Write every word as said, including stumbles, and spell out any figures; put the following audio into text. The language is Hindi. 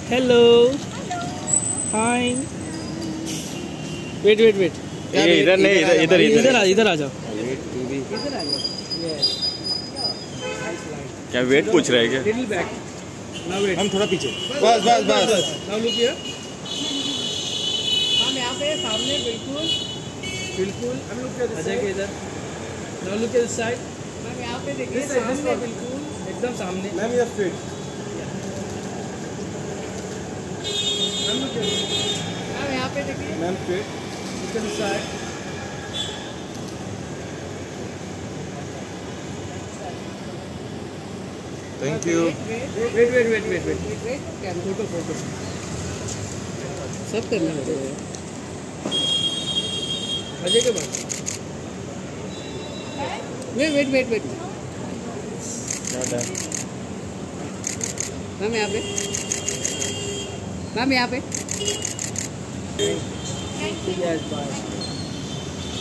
Hello hi. Wait wait wait इधर नहीं, इधर इधर इधर आ इधर आ जाओ। इधर आ जाओ। क्या वेट पूछ रहे हैं क्या? हम थोड़ा पीछे। बस बस बस। Now look here. हम यहाँ पे सामने बिल्कुल बिल्कुल हम लोग के अजय के इधर। Now look at this side. Ma'am यहाँ पे देखिए सामने बिल्कुल एकदम सामने। मैम ये स्ट्रेट। मैम यहाँ पे देखिए। Ma'am straight. Look at this side. Thank you. Wait wait wait wait wait wait wait क्या फोटो फोटो सब करना है अजय के बाद। Wait wait wait wait ma'am यहाँ पे मैम यहाँ पे।